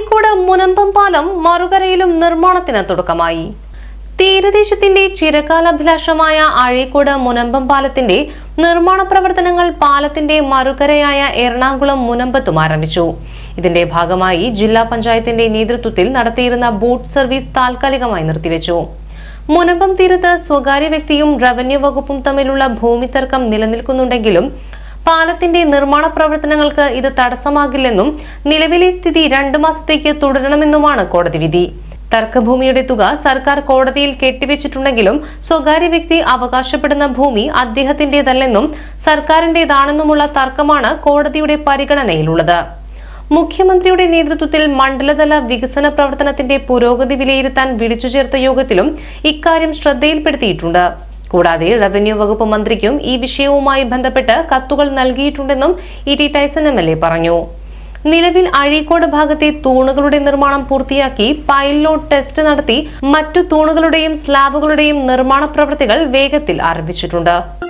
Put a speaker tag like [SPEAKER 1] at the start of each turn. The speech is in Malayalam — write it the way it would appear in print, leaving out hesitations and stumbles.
[SPEAKER 1] അഴീക്കോട് മുനമ്പം പാലം മറുകരയിലും നിർമ്മാണത്തിന് തുടക്കമായി. തീരദേശത്തിന്റെ ചിരകാലാഭിലാഷമായ അഴീക്കോട് മുനമ്പം പാലത്തിന്റെ നിർമ്മാണ പ്രവർത്തനങ്ങൾ പാലത്തിന്റെ മറുകരയായ എറണാകുളം മുനമ്പത്തും ആരംഭിച്ചു. ഇതിന്റെ ഭാഗമായി ജില്ലാ പഞ്ചായത്തിന്റെ നേതൃത്വത്തിൽ നടത്തിയിരുന്ന ബോട്ട് സർവീസ് താൽക്കാലികമായി നിർത്തിവെച്ചു. മുനമ്പം തീരത്ത് സ്വകാര്യ വ്യക്തിയും റവന്യൂ വകുപ്പും തമ്മിലുള്ള ഭൂമി തർക്കം നിലനിൽക്കുന്നുണ്ടെങ്കിലും പാലത്തിന്റെ നിർമ്മാണ പ്രവർത്തനങ്ങൾക്ക് ഇത് തടസ്സമാകില്ലെന്നും നിലവിലെ സ്ഥിതി 2 മാസത്തേക്ക് തുടരണമെന്നുമാണ് കോടതി വിധി. തർക്കഭൂമിയുടെ തുക സർക്കാർ കോടതിയിൽ കെട്ടിവെച്ചിട്ടുണ്ടെങ്കിലും സ്വകാര്യ വ്യക്തി അവകാശപ്പെടുന്ന ഭൂമി അദ്ദേഹത്തിന്റേതല്ലെന്നും സർക്കാരിന്റേതാണെന്നുമുള്ള തർക്കമാണ് കോടതിയുടെ പരിഗണനയിലുള്ളത്. മുഖ്യമന്ത്രിയുടെ നേതൃത്വത്തിൽ മണ്ഡലതല വികസന പ്രവർത്തനത്തിന്റെ പുരോഗതി വിലയിരുത്താൻ വിളിച്ചു ചേർത്ത യോഗത്തിലും ഇക്കാര്യം ശ്രദ്ധയിൽപ്പെടുത്തിയിട്ടുണ്ട്. കൂടാതെ റവന്യൂ വകുപ്പ് മന്ത്രിക്കും ഈ വിഷയവുമായി ബന്ധപ്പെട്ട് കത്തുകൾ നൽകിയിട്ടുണ്ടെന്നും ഇ.ടി. Tyson MLA. പറഞ്ഞു. നിലവിൽ അഴീക്കോട് ഭാഗത്തെ തൂണുകളുടെ നിർമ്മാണം പൂർത്തിയാക്കി പൈലോട്ട് ടെസ്റ്റ് നടത്തി മറ്റു തൂണുകളുടെയും സ്ലാബുകളുടെയും നിർമ്മാണ പ്രവൃത്തികൾ വേഗത്തിൽ ആരംഭിച്ചിട്ടുണ്ട്.